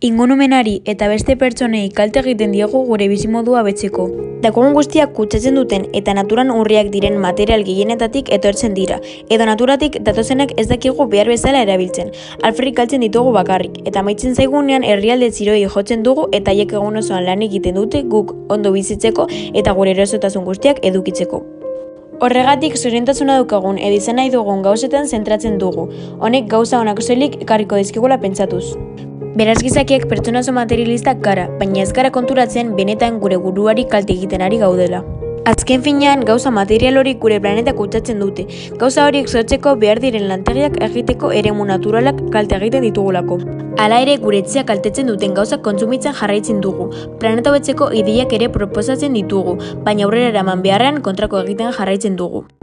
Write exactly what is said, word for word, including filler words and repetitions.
Ingurumenari eta beste pertsonei kalte egiten diegu gure bizimodua betzeko. Daukagun guztiak kutsatzen duten eta naturan urriak diren material gehienetatik etortzen dira, edo naturatik datozenak ez dakigu behar bezala erabiltzen. Alferrik galtzen ditugu bakarrik, eta amaitzen zaigunean herrialde txiroi jotzen dugu eta haiek egun osoan lan egiten dute guk ondo bizitzeko eta gure erosotasun guztiak edukitzeko. Horregatik zoriontasuna daukagun edo izan nahi dugun gauzetan zentratzen dugu, honek gauza onak soilik ekarriko dizkigula pentsatuz. Beraz gizakiak pertsona oso materialistak gara, baina ez gara konturatzen benetan gure buruari kalte egiten ari gaudela. Azken finean, gauza material horiek gure planeta kutsatzen dute. Gauza horiek sortzeko behar diren lantegiak egiteko eremu naturalak kalte egiten ditugulako. Hala ere, gure etxea kaltetzen duten gauzak kontsumitzen jarraitzen dugu. Planeta hobetzeko ideiak ere proposatzen ditugu, baina aurrera eraman beharrean kontrako egiten jarraitzen dugu.